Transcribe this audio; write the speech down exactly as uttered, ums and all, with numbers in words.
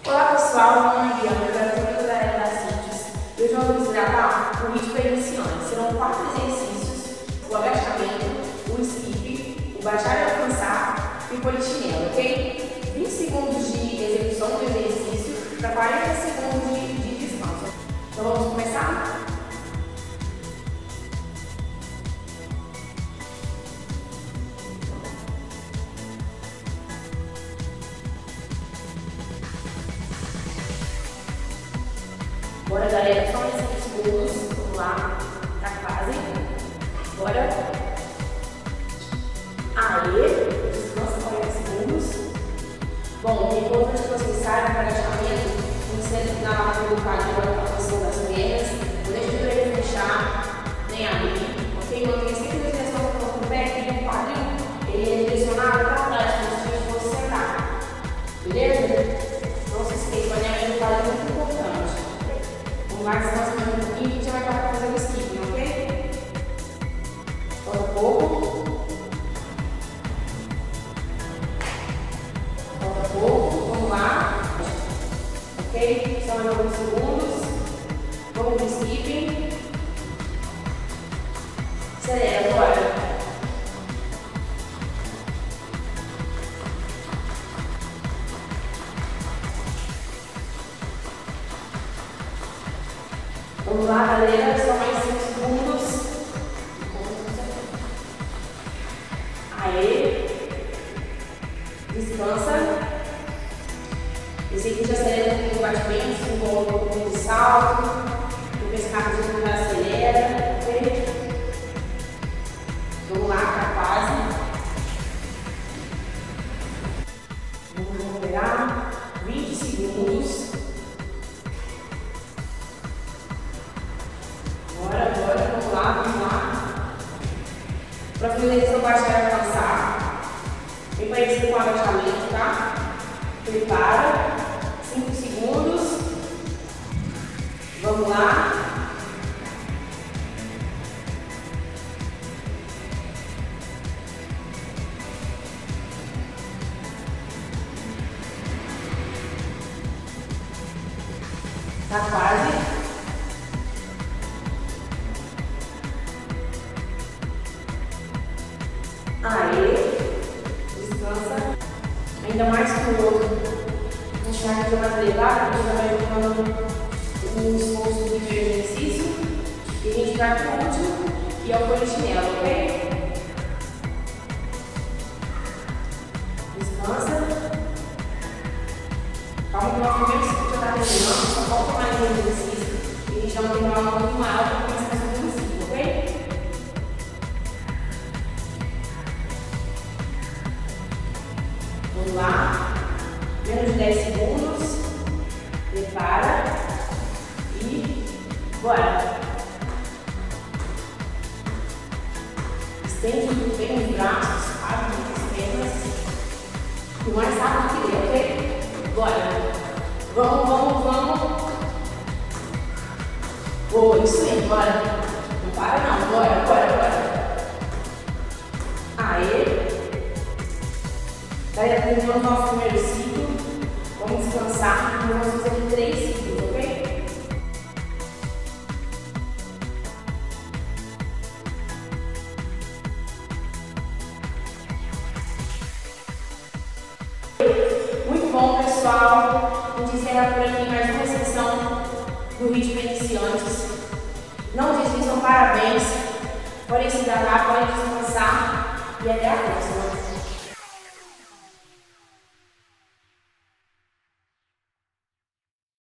Olá pessoal, meu nome é Bianca, eu sou da área das sítios. Hoje nós vamos gravar o ritmo para iniciantes. Serão quatro exercícios: o agachamento, o skip, o baixar e alcançar e o polichinelo, ok? vinte segundos de execução do exercício para quarenta segundos de, de descanso. Então vamos começar? Bora, galera, só mais cinco segundos. Vamos lá, tá quase. Bora. Aê, descansa quarenta segundos. Bom, é importante que vocês saibam que o agachamento funciona na marca do quadril, a posição das pernas. Não deixe de orelha fechar, nem abrir. Ok? Mantenha sempre a direção do corpo do pé e o quadril. Ele é direcionado para trás, como se fosse sentar. Beleza? Não se esqueça, o alinhamento do quadril é muito importante. Vamos lá, descansa mais um pouquinho e a gente já vai estar fazendo o skipping, ok? Falta um pouco. Falta pouco. Vamos lá. Ok? Só mais alguns segundos. Vamos pro skipping. Acelera agora. Vamos lá, galera, só mais cinco segundos. Aê. Descansa. Esse aqui já acelera um pouquinho o batimento, se envolve um pouquinho de salto. O pescado de já acelera. Ok? Vamos lá, tá quase. Vamos recuperar. vinte segundos. Bora, bora, vamos lá, vamos lá. Próximo exercício, baixar e alcançar. Vem parecido com o agachamento, tá? Prepara. cinco segundos. Vamos lá. Tá quase. Aê, descansa. Ainda mais que o outro. A gente vai fazer mais elevado, a gente já vai jogando um esforço do exercício. E a gente vai para o último, e é o polichinelo, ok? Descansa. Calma que o nosso primeiro ciclo já está terminando, só falta mais um exercício. E a gente vai terminar um pouquinho maior para começar o segundo ciclo, ok? Vamos lá, menos de dez segundos, prepara e bora. Estende muito bem os braços, abre as pernas, o mais rápido que der, ok? Bora. Vamos, vamos, vamos. Boa, isso aí, bora. Não para não, bora, bora, bora. Aê. Galera, terminamos o nosso primeiro ciclo. Vamos descansar. Vamos fazer três ciclos, ok? Muito bom, pessoal. A gente encerra por aqui mais uma sessão do ritmo iniciantes. Não desistam, parabéns. Podem se hidratar, podem descansar. E até a próxima.